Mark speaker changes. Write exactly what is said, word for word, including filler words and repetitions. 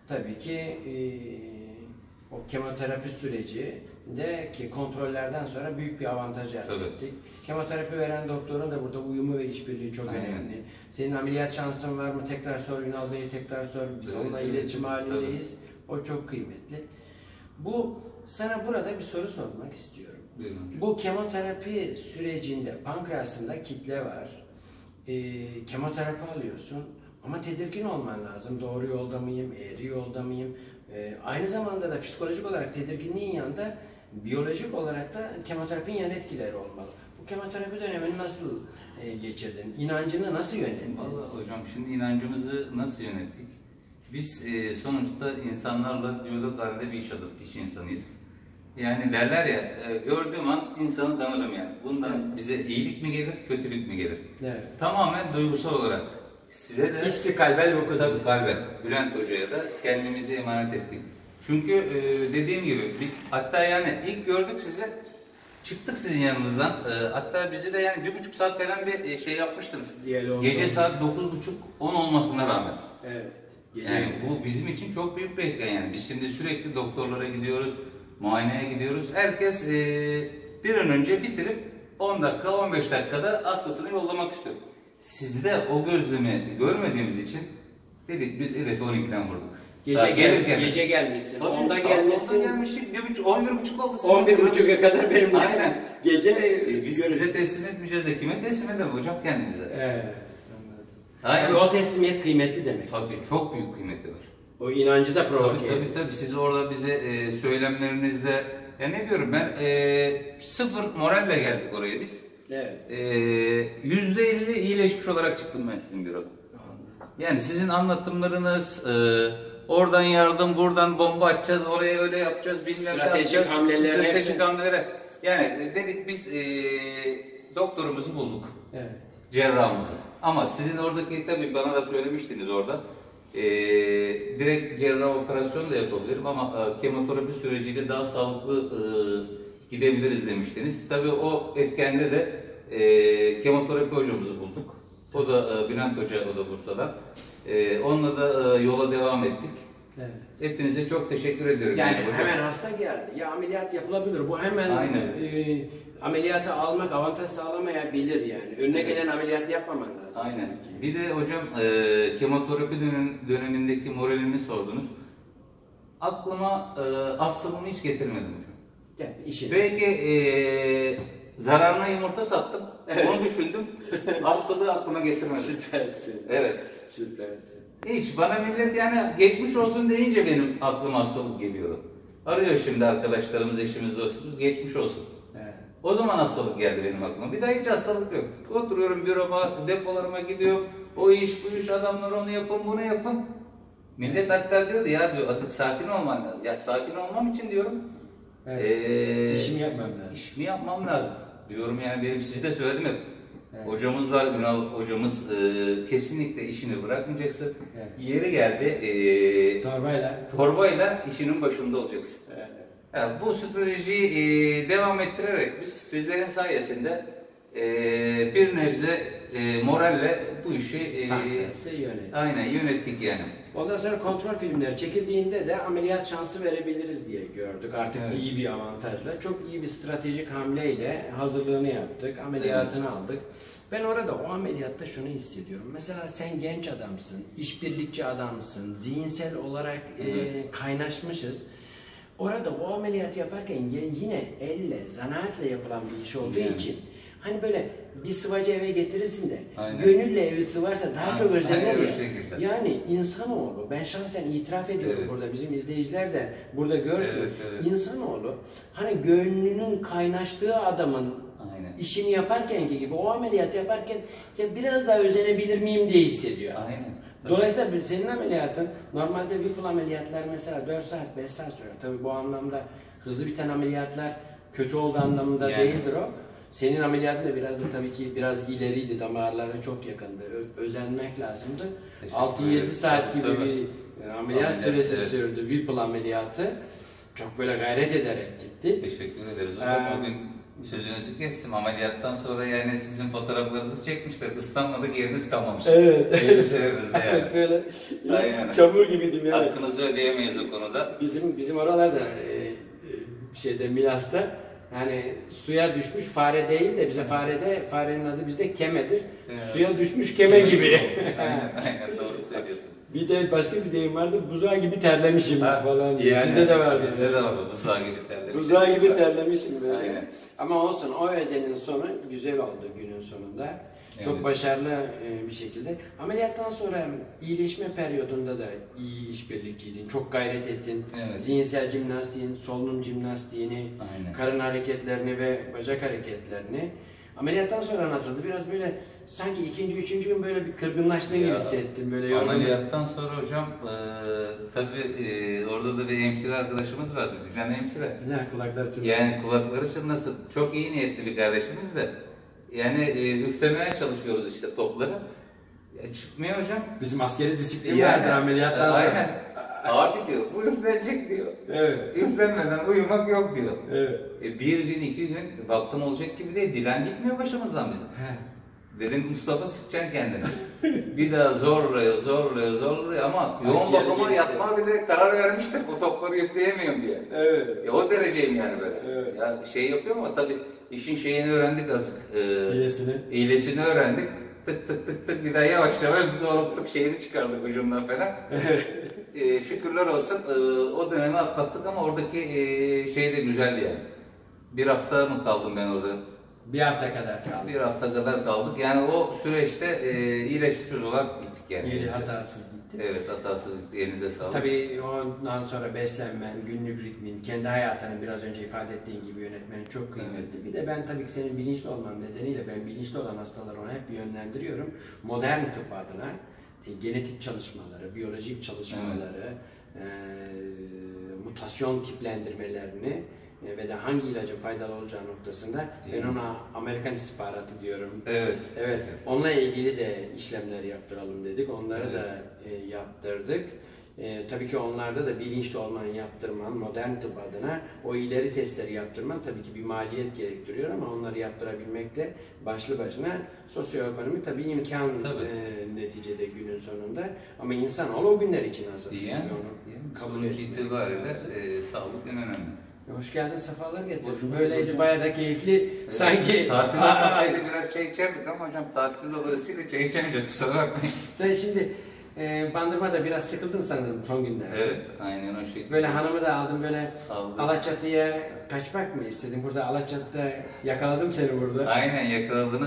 Speaker 1: tabii ki e, o kemoterapi süreci de ki kontrollerden sonra büyük bir avantaj elde
Speaker 2: Tabii.
Speaker 1: ettik. Kemoterapi veren doktorun da burada uyumu ve işbirliği çok Aynen. önemli. Senin ameliyat şansın var mı? Tekrar sor, Ünal Bey'e tekrar sor. Biz evet, onunla evet, iletişim halindeyiz. Tabii. O çok kıymetli. Bu, sana burada bir soru sormak istiyorum.
Speaker 2: Buyurun.
Speaker 1: Bu kemoterapi sürecinde pankreasında kitle var. E, kemoterapi alıyorsun ama tedirgin olman lazım. Doğru yolda mıyım, eğri yolda mıyım? E, aynı zamanda da psikolojik olarak tedirginliğin yanında biyolojik olarak da kemoterapinin yan etkileri olmalı. Bu kemoterapi dönemini nasıl e, geçirdin? İnancını nasıl yönettin?
Speaker 2: Vallahi hocam şimdi inancımızı nasıl yönettik? Biz e, sonuçta insanlarla diyalog halinde bir iş adamı, iş insanıyız. Yani derler ya, e, gördüğüm an insanı tanırım yani. Bundan evet. bize iyilik mi gelir, kötülük mü gelir? Evet. Tamamen duygusal olarak. Size de...
Speaker 1: İsti kalbel bu kadar.
Speaker 2: Tabii kalbel. Bülent Hoca'ya da kendimizi emanet ettik. Çünkü e, dediğim gibi, bir, hatta yani ilk gördük sizi, çıktık sizin yanınızdan. E, hatta bizi de yani bir buçuk saat falan bir şey yapmıştınız. Gece saat dokuz buçuk on olmasına rağmen.
Speaker 1: Evet.
Speaker 2: Gece yani bu bizim için çok büyük bir etken yani. Biz şimdi sürekli doktorlara gidiyoruz, muayeneye gidiyoruz. Herkes e, bir an önce bitirip on dakika, on beş dakikada hastasını yollamak istiyor. Sizde o gözlemi görmediğimiz için dedik biz hedefi on ikiden vurduk.
Speaker 1: Gece, gel, gece gelmişsin, onda gelmişsin.
Speaker 2: onda gelmişsin, bir buçuk, on bir buçuk oldu.
Speaker 1: on bir buçuğa kadar benim.
Speaker 2: Aynen.
Speaker 1: Gece
Speaker 2: e, biz size teslim etmeyeceğiz de kime teslim edelim hocam kendimize?
Speaker 1: Evet.
Speaker 2: Aynen.
Speaker 1: Tabii o teslimiyet kıymetli demek.
Speaker 2: Tabii çok büyük kıymeti var.
Speaker 1: O inancı da provoke
Speaker 2: ediyor. Tabii, tabii tabii siz orada bize e, söylemlerinizde, ya ne diyorum ben, e, sıfır moralle geldik oraya biz.
Speaker 1: Evet.
Speaker 2: E, yüzde elli iyileşmiş olarak çıktım ben sizin büroda. Yani sizin anlatımlarınız, e, oradan yardım, buradan bomba atacağız, oraya öyle yapacağız, bilmem ne yapacağız.
Speaker 1: Stratejik hamleler.
Speaker 2: Stratejik hamlelere. Yani dedik biz e, doktorumuzu bulduk.
Speaker 1: Evet.
Speaker 2: Cerrahımızı. Ama sizin oradaki, tabii bana da söylemiştiniz orada, e, direkt cerrah operasyonu da yapabilirim ama e, kemoterapi süreciyle daha sağlıklı e, gidebiliriz demiştiniz. Tabii o etkende de e, kemoterapi hocamızı bulduk. O da e, Bülent Hoca, o da Bursa'dan. E, onunla da e, yola devam ettik. Evet. Hepinize çok teşekkür ediyorum.
Speaker 1: Yani hemen hasta geldi. Ya ameliyat yapılabilir. Bu hemen e, ameliyatı almak avantaj sağlamayabilir yani. Önüne evet. gelen ameliyatı yapmaman lazım.
Speaker 2: Aynen. Bir de hocam e, kemoterapi dönem, dönemindeki moralimi sordunuz. Aklıma e, hastalığımı hiç getirmedim hocam.
Speaker 1: Gel, işin.
Speaker 2: Belki e, zararına yumurta sattım. Evet. Onu düşündüm. Hastalığı aklıma getirmedim.
Speaker 1: Süpersin.
Speaker 2: Evet.
Speaker 1: Süpersin.
Speaker 2: Hiç. Bana millet yani geçmiş olsun deyince benim aklıma hastalık geliyordu. Arıyor şimdi arkadaşlarımız, eşimiz, dostumuz, geçmiş olsun. Evet. O zaman hastalık geldi benim aklıma. Bir daha hiç hastalık yok. Oturuyorum büroma, depolarıma gidiyorum. O iş, bu iş, adamlar onu yapın, bunu yapın. Millet hatta diyordu ya diyor, azıcık sakin olman lazım. Ya sakin olmam için diyorum.
Speaker 1: Evet. Ee, işimi yapmam lazım.
Speaker 2: İşimi yapmam lazım. Diyorum yani benim size de söyledim hep. Evet. Hocamız var, Ünal hocamız, e, kesinlikle işini bırakmayacaksın. Evet. Yeri geldi, e,
Speaker 1: torbayla.
Speaker 2: torbayla işinin başında olacaksın. Evet. Yani bu stratejiyi e, devam ettirerek biz sizlerin sayesinde e, bir nebze e, moralle bu işi e,
Speaker 1: yönet.
Speaker 2: aynen yönettik yani.
Speaker 1: Ondan sonra kontrol filmleri çekildiğinde de ameliyat şansı verebiliriz diye gördük. Artık evet. iyi bir avantajla. Çok iyi bir stratejik hamleyle hazırlığını yaptık. Ameliyatını evet. aldık. Ben orada o ameliyatta şunu hissediyorum. Mesela sen genç adamsın, işbirlikçi adamsın, zihinsel olarak evet. e, kaynaşmışız. Orada o ameliyatı yaparken yine elle, zanaatle yapılan bir iş olduğu yani. için hani böyle bir sıvacı eve getirirsin de Aynen. gönülle evi sıvarsa daha Aynen. çok özenir ya. Yani insanoğlu, ben şahsen itiraf ediyorum evet. burada, bizim izleyiciler de burada görsün. Evet, evet. İnsanoğlu hani gönlünün kaynaştığı adamın Aynen. işini yaparkenki gibi o ameliyatı yaparken ya biraz daha özenebilir miyim diye hissediyor. Aynen. Dolayısıyla senin ameliyatın, normalde Whipple ameliyatlar mesela dört saat, beş saat sürüyor. Tabii bu anlamda hızlı biten ameliyatlar kötü olduğu anlamında yani. değildir o. Senin ameliyatın da biraz da tabii ki biraz ileriydi, damarlara çok yakındı. Ö özenmek lazımdı. altı yedi saat gibi tabii. bir ameliyat, ameliyat süresi evet. sürdü Whipple ameliyatı. Çok böyle gayret ederek gitti.
Speaker 2: Teşekkür ederiz hocam. Ee, Bugün Sözünüzü kestim. Ameliyattan sonra yani sizin fotoğraflarınızı çekmişler. Islanmadık, yeriniz kalmamış.
Speaker 1: Evet.
Speaker 2: Elbiselerinizde yani.
Speaker 1: Böyle
Speaker 2: Aynen.
Speaker 1: çamur gibiydim yani.
Speaker 2: Hakkınızı ödeyemeyiz o konuda.
Speaker 1: Bizim bizim oralarda e, e, şeyde Milas'ta hani suya düşmüş fare değil de bize farede farenin adı bizde kemedir.
Speaker 2: Evet.
Speaker 1: Suya düşmüş keme gibi.
Speaker 2: Aynen, aynen doğru söylüyorsun.
Speaker 1: Bir de başka bir deyim vardır. Buzağı gibi terlemişim
Speaker 2: Ha,
Speaker 1: falan.
Speaker 2: yani,
Speaker 1: Sizde de var
Speaker 2: bizde
Speaker 1: bizde.
Speaker 2: de var. Buzağı gibi terlemişim.
Speaker 1: Buzağı gibi terlemişim böyle.
Speaker 2: Aynen.
Speaker 1: Ama olsun o özenin sonu güzel oldu günün sonunda. Çok
Speaker 2: Evet.
Speaker 1: başarılı e, bir şekilde. Ameliyattan sonra iyileşme periyodunda da iyi işbirlikçiydin. Çok gayret ettin.
Speaker 2: Evet.
Speaker 1: Zihinsel jimnastiğin, solunum jimnastiğini,
Speaker 2: Aynen.
Speaker 1: karın hareketlerini ve bacak hareketlerini. Ameliyattan sonra nasıldı? Biraz böyle sanki ikinci, üçüncü gün böyle bir kırgınlaştığın gibi
Speaker 2: Ya,
Speaker 1: hissettim. Böyle yorgun.
Speaker 2: Ameliyattan sonra hocam e, tabii e, orada da bir hemşire arkadaşımız vardı. Gülcan hemşire.
Speaker 1: Ne kulaklar çınlasın.
Speaker 2: Yani kulakları çınlasın. Çok iyi niyetli bir kardeşimiz de. Yani e, üflemeye çalışıyoruz işte topları. Ya, çıkmıyor hocam.
Speaker 1: Bizim askeri disiplin
Speaker 2: Yani,
Speaker 1: vardır ameliyattan sonra.
Speaker 2: aynen. Abi diyor, bu üflenecek diyor.
Speaker 1: Evet.
Speaker 2: Üflenmeden uyumak yok diyor.
Speaker 1: Evet.
Speaker 2: E, bir gün, iki gün baktım olacak gibi değil. Dilen gitmiyor başımızdan bizim.
Speaker 1: He.
Speaker 2: Dedim Mustafa sıkacaksın kendini. Bir daha zorluyor, zorluyor, zorluyor ama yoğun
Speaker 1: Akciğer
Speaker 2: bakıma
Speaker 1: geçti.
Speaker 2: yatma bile karar vermiştik o topları üfleyemiyorum diye.
Speaker 1: Evet.
Speaker 2: Ya o dereceyim yani böyle.
Speaker 1: Evet.
Speaker 2: Ya şey yapıyor ama tabii işin şeyini öğrendik azıcık. Ee,
Speaker 1: İyisini.
Speaker 2: İyilesini öğrendik. Tık tık tık tık bir daha yavaş yavaş doğrulttuk şeyini çıkardık ucundan falan. ee, şükürler olsun ee, o dönemi atlattık ama oradaki ee, şey de güzeldi yani. Bir hafta mı kaldım ben orada?
Speaker 1: Bir hafta kadar kaldı.
Speaker 2: Bir hafta kadar kaldık. Yani o süreçte e, iyileşmiş olarak gittik yani.
Speaker 1: İyi, hatasız gitti.
Speaker 2: Evet, hatasız gitti. Elinize sağlık.
Speaker 1: Tabii ondan sonra beslenmen, günlük ritmin, kendi hayatını biraz önce ifade ettiğin gibi yönetmen çok kıymetli. Bir de ben tabii ki senin bilinçli olman nedeniyle ben bilinçli olan hastaları ona hep yönlendiriyorum. Modern tıp adına e, genetik çalışmaları, biyolojik çalışmaları, e, mutasyon tiplendirmelerini e, ve de hangi ilacın faydalı olacağı noktasında ben ona Amerikan istihbaratı diyorum.
Speaker 2: Evet.
Speaker 1: Evet, onunla ilgili de işlemler yaptıralım dedik. Onları
Speaker 2: Evet.
Speaker 1: da e, yaptırdık. E, tabii ki onlarda da bilinçli olman, yaptırman, modern tıp adına o ileri testleri yaptırman tabii ki bir maliyet gerektiriyor ama onları yaptırabilmek de başlı başına sosyoekonomik tabii imkan
Speaker 2: Tabii.
Speaker 1: E, neticede günün sonunda. Ama insan o günler için hazırlanıyor.
Speaker 2: Yani,
Speaker 1: Onu
Speaker 2: yani
Speaker 1: kabul
Speaker 2: sonuç
Speaker 1: etmek
Speaker 2: itibariyle
Speaker 1: lazım.
Speaker 2: e, sağlık en önemli.
Speaker 1: Hoş geldin, sefalar getirdin.
Speaker 2: Hoş bulduk
Speaker 1: Böyleydi,
Speaker 2: hocam.
Speaker 1: bayağı da keyifli.
Speaker 2: Evet,
Speaker 1: Sanki
Speaker 2: tatil
Speaker 1: Aa,
Speaker 2: olmasaydı biraz çay içerdik ama hocam tatil dolayısıyla çay içemeyeceğiz. Kusura bakmayın.
Speaker 1: sen şimdi e, Bandırma'da biraz sıkıldın sanırım son günlerde.
Speaker 2: Evet, aynen o şekilde.
Speaker 1: Böyle hanımı da aldım böyle
Speaker 2: Aldım.
Speaker 1: Alaçatı'ya kaçmak mı istedin? Burada Alaçatı'da yakaladım seni burada.
Speaker 2: Aynen yakaladınız.